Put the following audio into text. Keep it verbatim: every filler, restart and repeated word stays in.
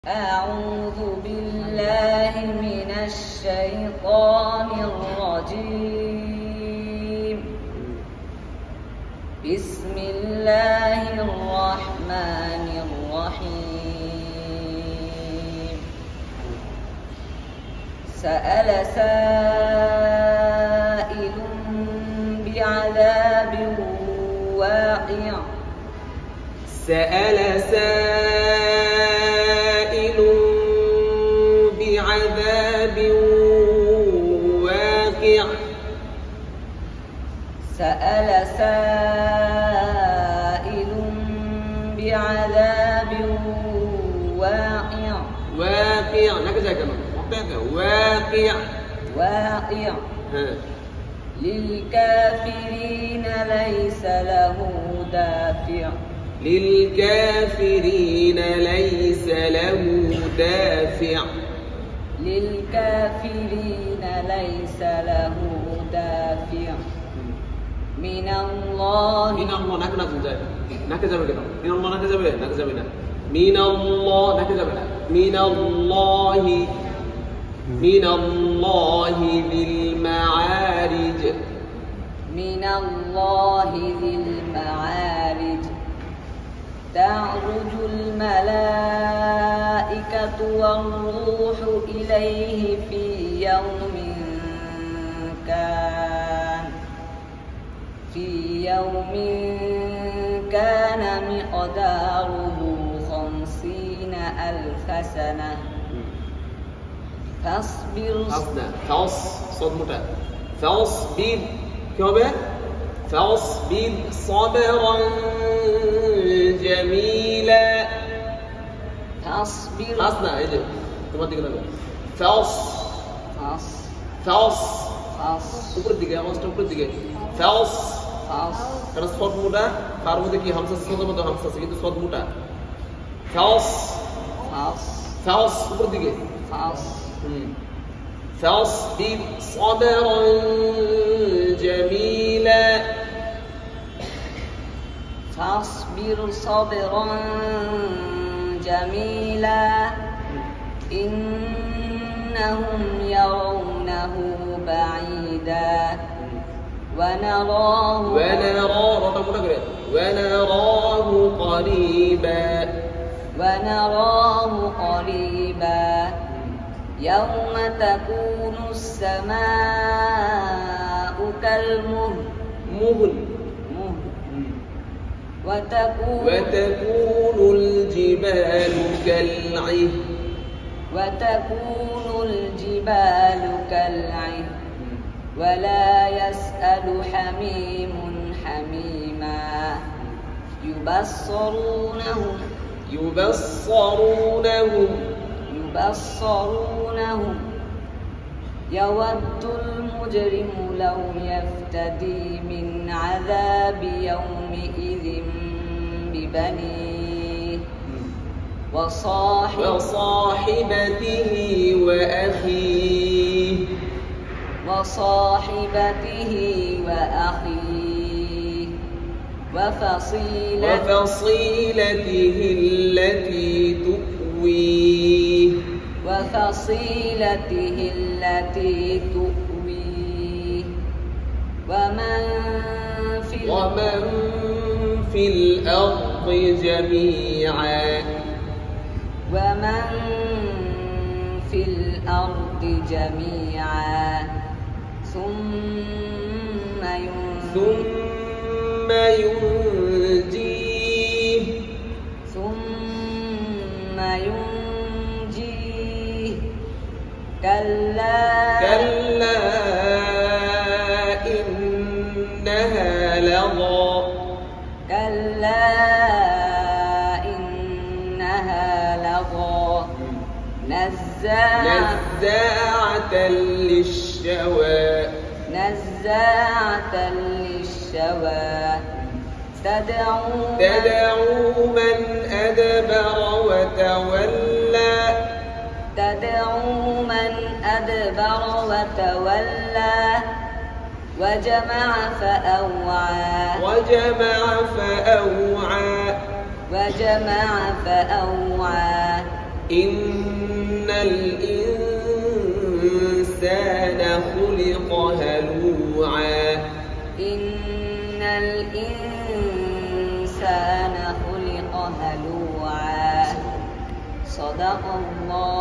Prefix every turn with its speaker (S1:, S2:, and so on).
S1: أعوذ بالله من الشيطان الرجيم. بسم الله الرحمن الرحيم. سأل سائل بعذاب واقع.
S2: سأل سائل بعذاب واقع.
S1: سأل سائل بعذاب واقع.
S2: واقع نكذا كمان واقع
S1: واقع
S2: ها.
S1: للكافرين ليس له دافع.
S2: للكافرين ليس له دافع.
S1: للكافرين ليس له دافع من الله.
S2: من الله নাকে না যাবে নাকে যাবে কেন من الله নাকে যাবে নাকে যাবে না من الله নাকে যাবে না من الله من الله ذي المعارج.
S1: من الله ذي المعارج. تعرج الملائكة والروح إليه في يوم كان في يوم كان مقداره خمسين ألف سنة. فاصبر
S2: فاص صوت موটা فاصبر কি হবে فاصبر صبرا جميلا.
S1: فاصبر
S2: حسنا এই যে তোমার দিকে লাগবে فاص
S1: فاص
S2: فاص
S1: فاص
S2: উপরের দিকে আওয়াজটা উপরের দিকে فاص
S1: فاص
S2: কারণ সদ মোটা তার মধ্যে কি হামসা সদ মধ্যে হামসা আছে কিন্তু সদ মোটা فاص
S1: فاص
S2: فاص উপরের দিকে
S1: فاص
S2: হুম فاصبر صبرا جميلا.
S1: فاصبر صبرا جميلا. إنهم يرونه بعيدا ونراه
S2: ونراه ونراه قريبا.
S1: ونراه قريبا يوم تكون السماء كالمهل.
S2: مهل
S1: وتكون
S2: وتكون الجبال كالعهن.
S1: وتكون الجبال كالعهن ولا يسأل حميم حميما. يبصرونهم
S2: يبصرونهم
S1: يبصرونهم يود المجرم لو يفتدي من عذاب يومئذ ببنيه وصاحب
S2: وصاحبته وأخيه
S1: وصاحبته وأخيه وفصيلته
S2: وفصيلته التي تؤويه
S1: وفصيلته التي تؤويه ومن في
S2: ومن في الأرض جميعا.
S1: ومن في الأرض جميعا ثم
S2: ثم ينجيه
S1: ثم ينجيه كلا
S2: كلا إنها لظى.
S1: كلا إنها لظى نزاعة
S2: نزاعة للشوى.
S1: نزاعة للشوى تدعو
S2: تدعو من أدبر وتولى.
S1: تدعو من أدبر وتولى وجمع فأوعى. وجمع
S2: وجمع فأوعى.
S1: وجمع فأوعى
S2: إن الإنسان خلق هلوعا
S1: إن الإنسان خلق هلوعا صدق الله